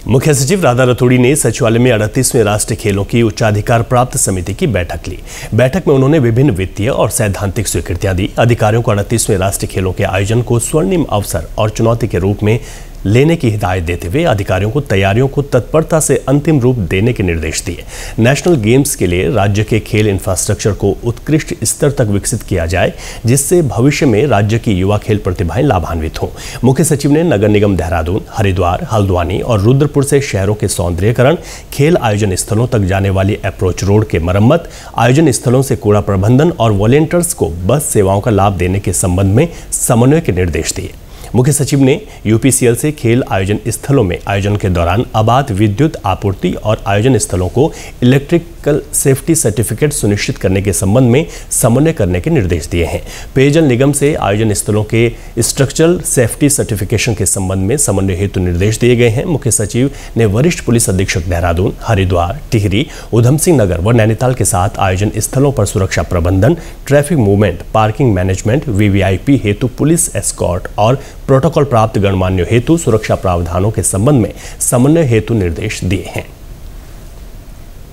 मुख्य सचिव राधा रतूड़ी ने सचिवालय में 38वें राष्ट्रीय खेलों की उच्चाधिकार प्राप्त समिति की बैठक ली। बैठक में उन्होंने विभिन्न वित्तीय और सैद्धांतिक स्वीकृतियां दी। अधिकारियों को 38वें राष्ट्रीय खेलों के आयोजन को स्वर्णिम अवसर और चुनौती के रूप में लेने की हिदायत देते हुए अधिकारियों को तैयारियों को तत्परता से अंतिम रूप देने के निर्देश दिए। नेशनल गेम्स के लिए राज्य के खेल इंफ्रास्ट्रक्चर को उत्कृष्ट स्तर तक विकसित किया जाए, जिससे भविष्य में राज्य की युवा खेल प्रतिभाएं लाभान्वित हों। मुख्य सचिव ने नगर निगम देहरादून, हरिद्वार, हल्द्वानी और रुद्रपुर से शहरों के सौंदर्यीकरण, खेल आयोजन स्थलों तक जाने वाली अप्रोच रोड के मरम्मत, आयोजन स्थलों से कूड़ा प्रबंधन और वॉलेंटियर्स को बस सेवाओं का लाभ देने के संबंध में समन्वय के निर्देश दिए। मुख्य सचिव ने यूपीसीएल से खेल आयोजन स्थलों में आयोजन के दौरान अबाध विद्युत आपूर्ति और आयोजन स्थलों को इलेक्ट्रिकल सेफ्टी सर्टिफिकेट सुनिश्चित करने के संबंध में समन्वय करने के निर्देश दिए हैं। पेयजल निगम से आयोजन स्थलों के स्ट्रक्चरल सेफ्टी सर्टिफिकेशन के संबंध में समन्वय हेतु निर्देश दिए गए हैं। मुख्य सचिव ने वरिष्ठ पुलिस अधीक्षक देहरादून, हरिद्वार, टिहरी, उधम सिंह नगर व नैनीताल के साथ आयोजन स्थलों पर सुरक्षा प्रबंधन, traffic movement, parking management, VVIP हेतु पुलिस एस्कॉर्ट और प्रोटोकॉल प्राप्त गणमान्यों हेतु सुरक्षा प्रावधानों के संबंध में समन्वय हेतु निर्देश दिए हैं।